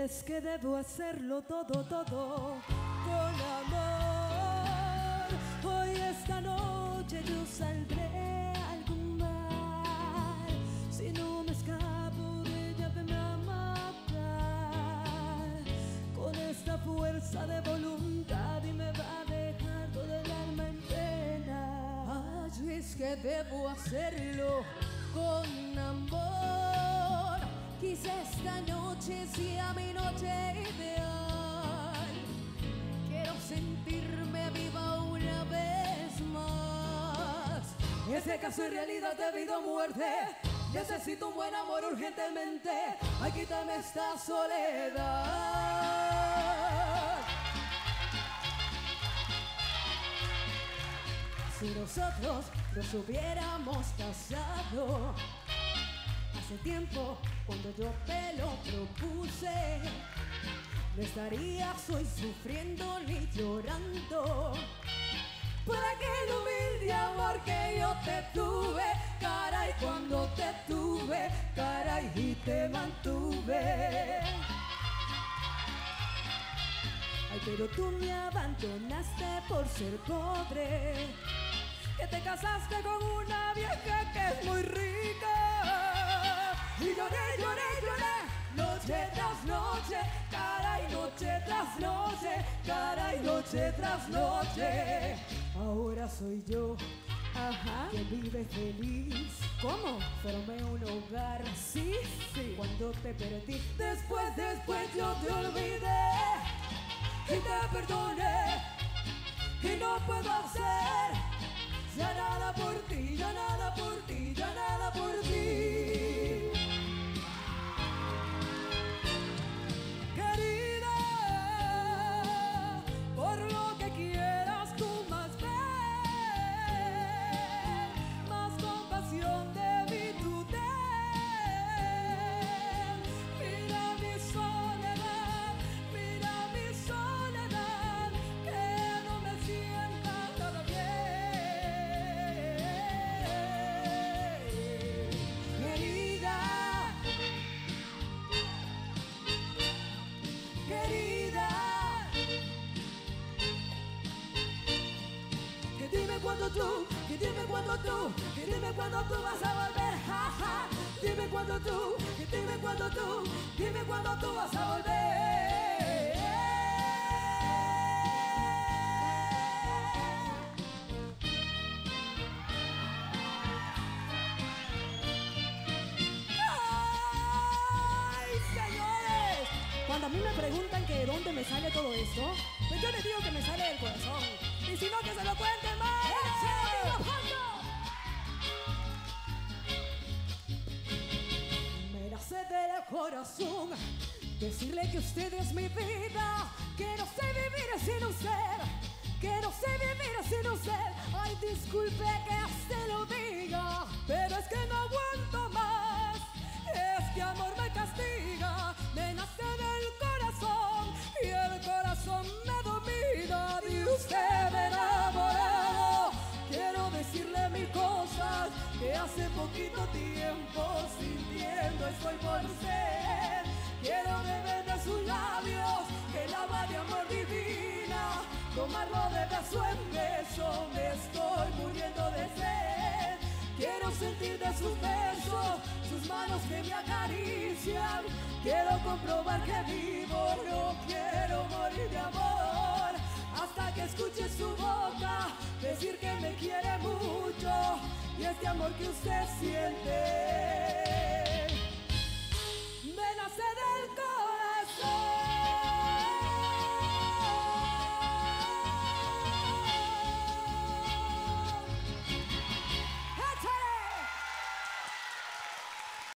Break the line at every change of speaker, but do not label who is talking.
es que debo hacerlo todo, todo con amor. Hoy esta noche yo saldré a algún mar. Si no me escapo de ella me va a matar con esta fuerza de voluntad y me va a dejar todo el alma en pena. Ay, es que debo hacerlo con amor. Quizá esta noche sea mi noche ideal. Quiero sentirme viva una vez más. Este caso en realidad de vida o muerte. Necesito un buen amor urgentemente. Ay, quítame esta soledad. Si nosotros nos hubiéramos casado hace tiempo, cuando yo te lo propuse, no estarías hoy sufriendo ni llorando por aquel humilde amor que yo te tuve. Caray, cuando te tuve, caray, y te mantuve. Ay, pero tú me abandonaste por ser pobre, que te casaste con una vieja que es muy rica. Y lloré, lloré, lloré, noche tras noche, caray, noche tras noche, caray, noche tras noche. Ahora soy yo, ajá, que vive feliz. ¿Cómo? Formé un hogar, sí, sí, cuando te perdí. Después yo te olvidé y te perdoné. Y no puedo hacer ya nada por ti, ya nada por ti, ya nada por ti. Querida, por lo que quieras tú más ver, más compasión de mi tú ten. Mira mi soledad, que no me sienta nada bien. Querida, querida, que dime cuándo tú, que dime cuándo tú, que dime cuándo tú vas a volver, jaja. Dime cuándo tú, que dime cuándo tú, dime cuándo tú vas a volver. ¡Ay, señores! Cuando a mí me preguntan que de dónde me sale todo esto, pues yo les digo que me sale del corazón. Y si no, que se lo cuenten más. Me nace del corazón decirle que usted es mi vida, que no sé vivir sin usted, que no sé vivir sin usted. Ay, disculpe que se lo diga, pero es que no aguanto más. Este amor me castiga, me nace del corazón y el corazón me domina. De usted me he enamorado. Quiero decirle mil cosas que hace poquito tiempo sintiendo estoy por usted. Quiero beber de sus labios el agua de amor divina, tomarlo de beso en beso, me estoy muriendo de sed. Quiero sentir de sus besos, sus manos que me acarician. Quiero comprobar que vivo, no quiero morir de amor. Hasta que escuche su boca decir que me quiere mucho y este amor que usted siente